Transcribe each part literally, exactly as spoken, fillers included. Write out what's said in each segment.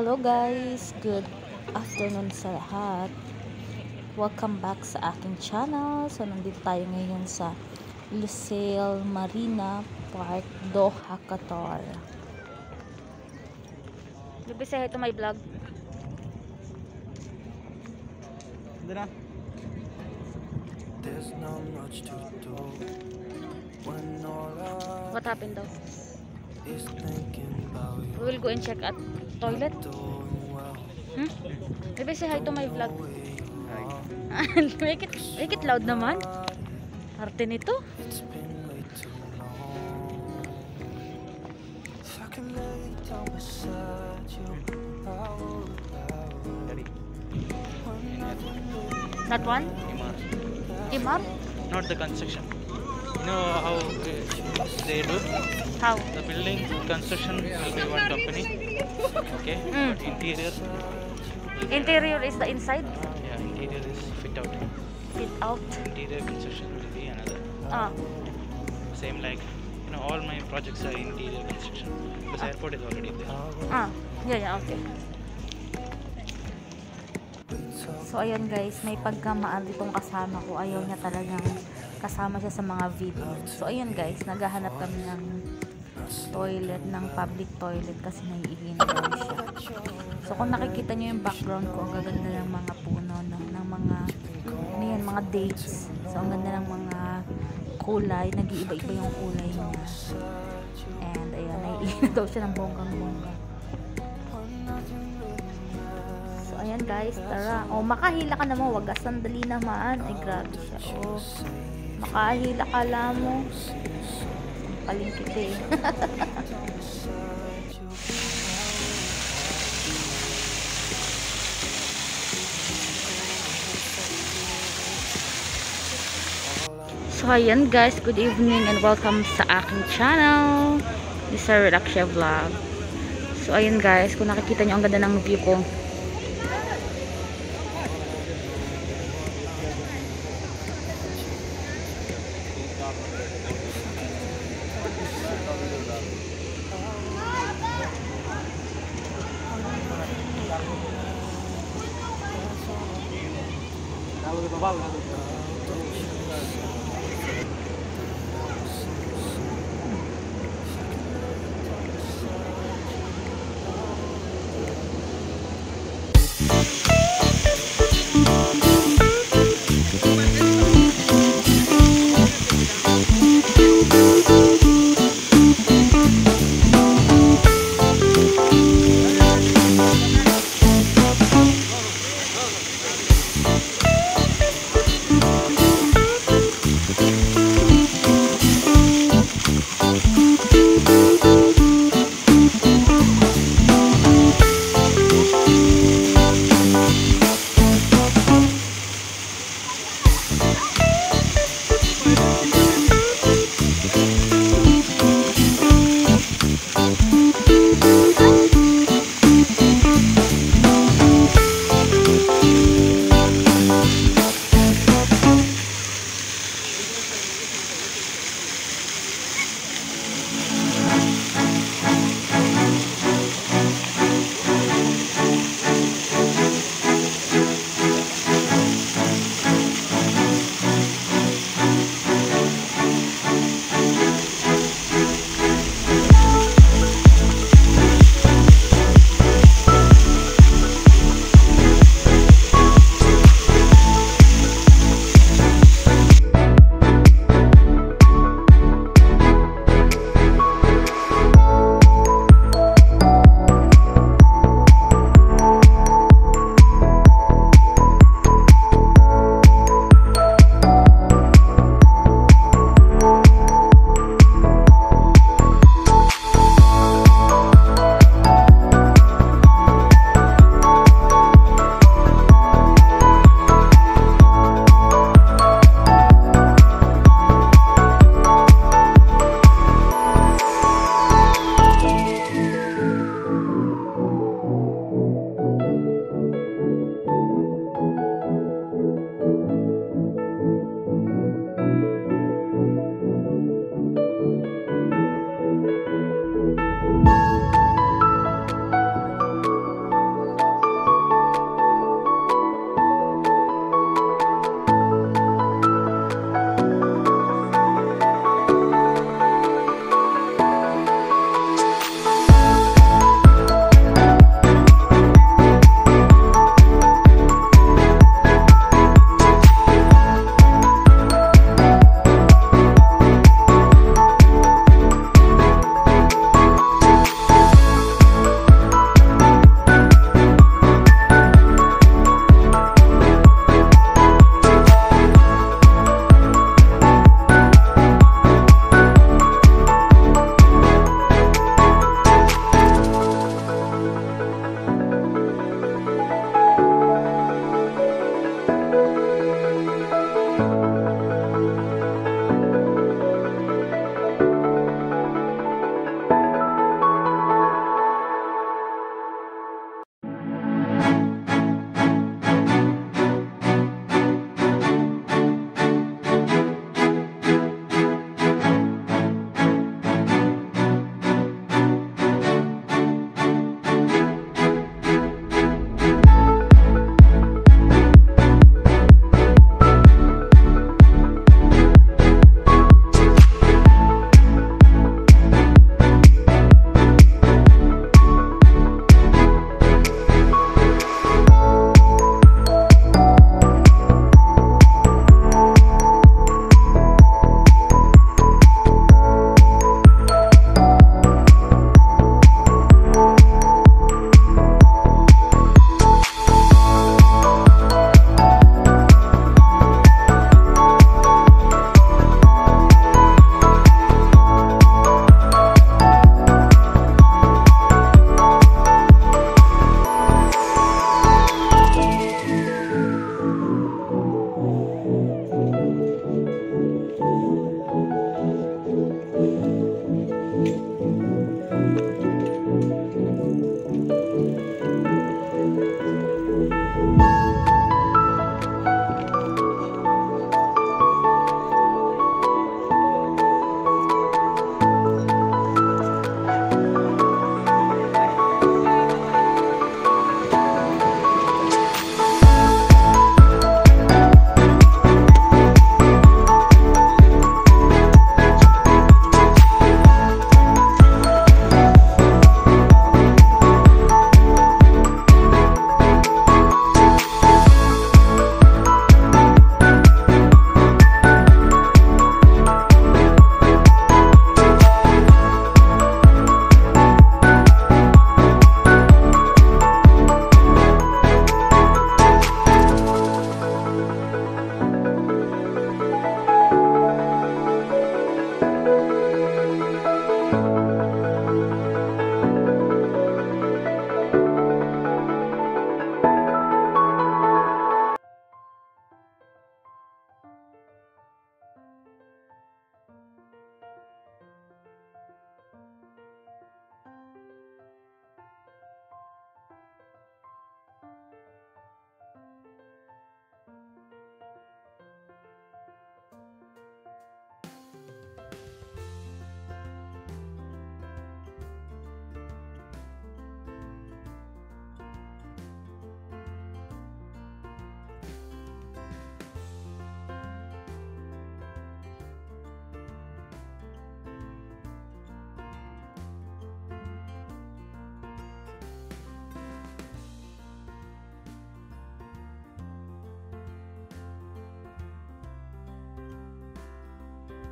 Hello guys, good afternoon sa lahat. Welcome back sa aking channel. So nandito tayo ngayon sa Lusail Marina Park, Doha Qatar. Lubi say hi to my vlog. Dana. What happened daw? We will go and check at toilet. Hmm? Maybe say hi to my vlog. make it make it loud naman. Arte nito. That one? Imar? Not the construction. You know how they do? How? The building construction will be one company. Okay? Mm. But interior. Interior is the inside? Yeah, interior is fit out. Fit out? Interior construction will be another. Ah. Same like, you know, all my projects are interior construction. Because Ah. airport is already there. Ah. Yeah, yeah, okay. So ayan guys, may pagkamaan ditong kasama ko. Ayaw niya talagang kasama siya sa mga video. So ayan guys, naghahanap kami ng toilet, ng public toilet kasi naiihin daw siya. So kung nakikita niyo yung background ko, ang gaganda ng mga puno, no? Ng mga, ano yan, mga dates. So ang ganda ng mga kulay, nag-iiba-iba yung kulay niya. And ayan, naiihin daw siya ng bonggang-bongga. So ayan guys, tara. Oh, makahila ka naman, wag ka sandali naman. Ay grabe siya. Oh. Makahila ka lang mo. Palingkit eh. So ayan guys, good evening and welcome sa aking channel. This is Cyril Akshay vlog. So ayan guys, kung nakikita nyo ang ganda ng view ko.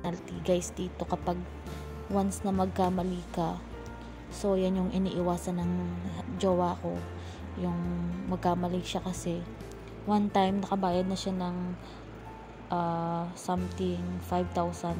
penalty guys dito kapag once na magkamali ka. So yan yung iniiwasan ng jowa ko, yung magkamali siya kasi one time nakabayad na siya ng uh, something five thousand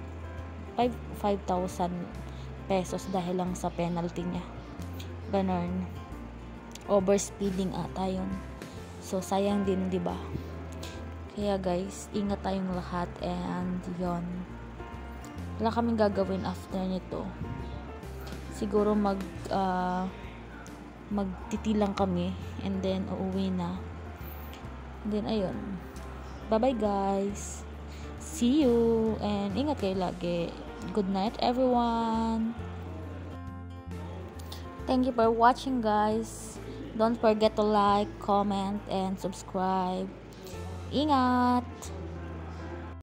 pesos dahil lang sa penalty niya. Ganon. Overspeeding ata yun. So sayang din, di ba? Kaya guys, ingat tayong lahat, and yon. Wala kaming gagawin after nito. Siguro mag uh, magtitilang kami and then uuwi na. And then ayun. Bye-bye guys. See you and ingat kayo lagi. Good night everyone. Thank you for watching guys. Don't forget to like, comment, and subscribe. Ingat!